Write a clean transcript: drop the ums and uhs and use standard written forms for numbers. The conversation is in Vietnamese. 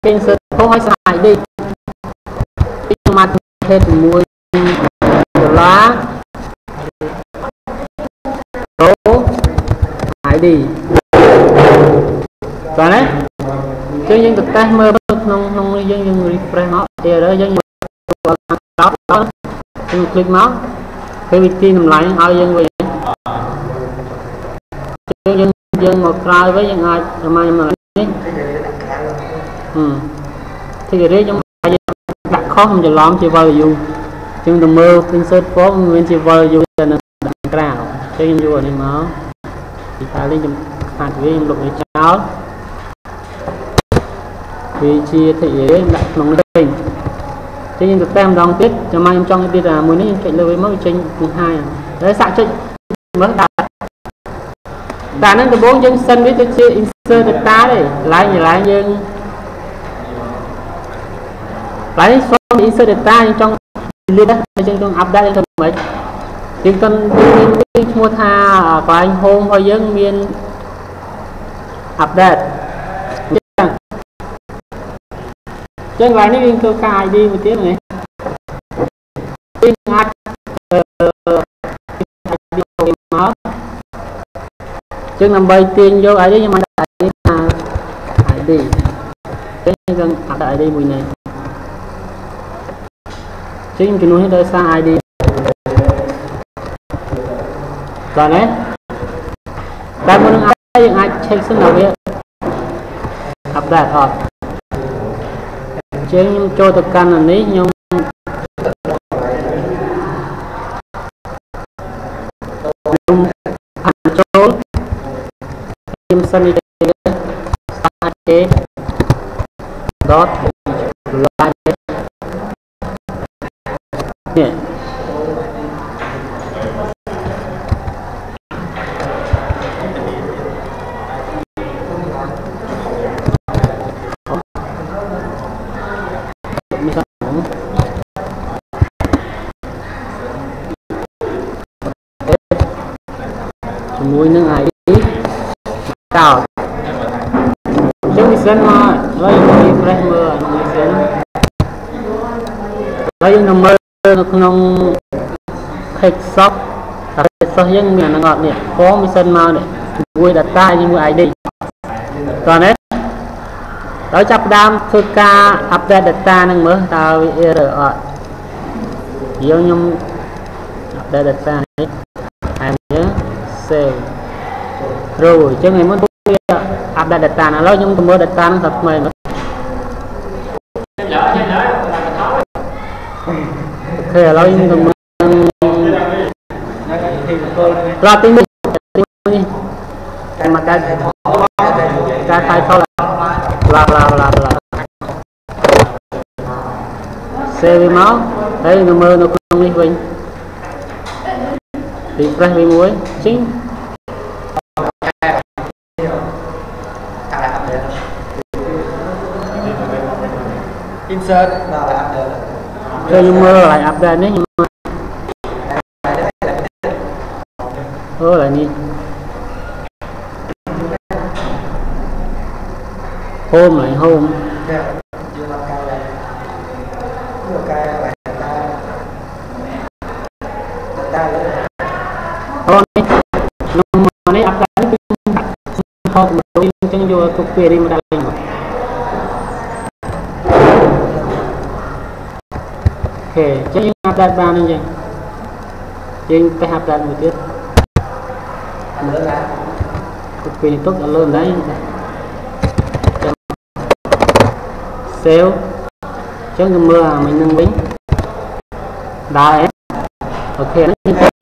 insert phone hay sai đi nhưng mà thêm mùi lá số ID rồi đấy chứ những thực tế mơ nông dân refresh nó thì đó dân đó click nó cái vị trí nằm lại ao dân về dân một trai với dân ai mà thì cái trong đặt khó không cho lắm chỉ vào dù nhưng tầm mơ insert phố nguyên chỉ vào dù là đặt cao cho em vô này máu thì ta lên trong hạt với em lục để cháu vị trí thì đặt nông lên cho nên được tem đong tiết cho mai em trong cái là muốn em chạy lưu với mất trên thứ hai đấy sạc cho mất đã nên từ 4 chân sân với tôi chia insert data đây lại nhưng lấy số insert data trong liên trên trong update lên mấy thì cần mua tha của anh hôm hồi dân miền update trên lại nó liên cơ cài đi một tiếng này chương nằm bay tiền vô ấy đấy nhưng mà đại đi cái gần đại đi mùi này chứ chúng nó hết xa ID rồi đấy ta muốn ai ai check số nào vậy update rồi chứ cho thực căn là ní nhưng control em sân đi dot line nè mùi nước ai đi cao chứ mình xem mà lấy refresh mưa mình xem lấy nằm mơ nông khách shop dân miền nó ngọt nè có mình xem mà nè vui đặt tay như người ID còn đấy đó chấp đam thư ca update data nâng mơ tao error ở nhiều nhung update data này em nhớ save rồi chứ ngày muốn update data nó nhưng tôi mua data nó thật mềm ok là nhưng tôi mua ra tiếng đi mà cái thay thôi là xe với máu thấy nó mơ nó không đi mình thì fresh với muối chính insert nào lại update cho mơ lại update đấy nhưng mà lại đi hôm lại hôm con này update không tôi chân vô copy đi mà đặt lên ok chứ những update ba nên gì trên cái update một tiết copy tốt là luôn đấy sale chứ mưa mình nâng bính đá ok